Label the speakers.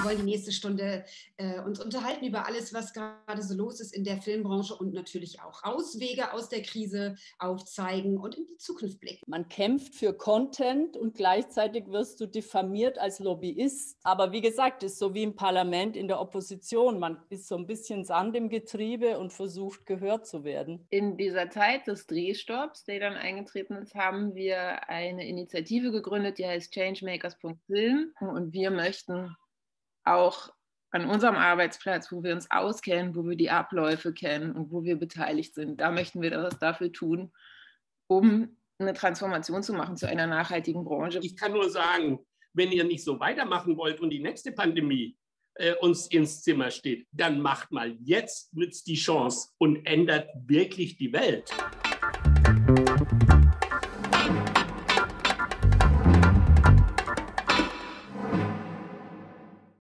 Speaker 1: Wir wollen die nächste Stunde uns unterhalten über alles, was gerade so los ist in der Filmbranche und natürlich auch Auswege aus der Krise aufzeigen und in die Zukunft blicken.
Speaker 2: Man kämpft für Content und gleichzeitig wirst du diffamiert als Lobbyist. Aber wie gesagt, ist so wie im Parlament in der Opposition. Man ist so ein bisschen Sand im Getriebe und versucht, gehört zu werden.
Speaker 3: In dieser Zeit des Drehstopps, der dann eingetreten ist, haben wir eine Initiative gegründet, die heißt Changemakers.film. Und wir möchten auch an unserem Arbeitsplatz, wo wir uns auskennen, wo wir die Abläufe kennen und wo wir beteiligt sind, da möchten wir etwas dafür tun, um eine Transformation zu machen zu einer nachhaltigen Branche.
Speaker 4: Ich kann nur sagen, wenn ihr nicht so weitermachen wollt und die nächste Pandemie uns ins Zimmer steht, dann macht mal jetzt, nützt die Chance und ändert wirklich die Welt.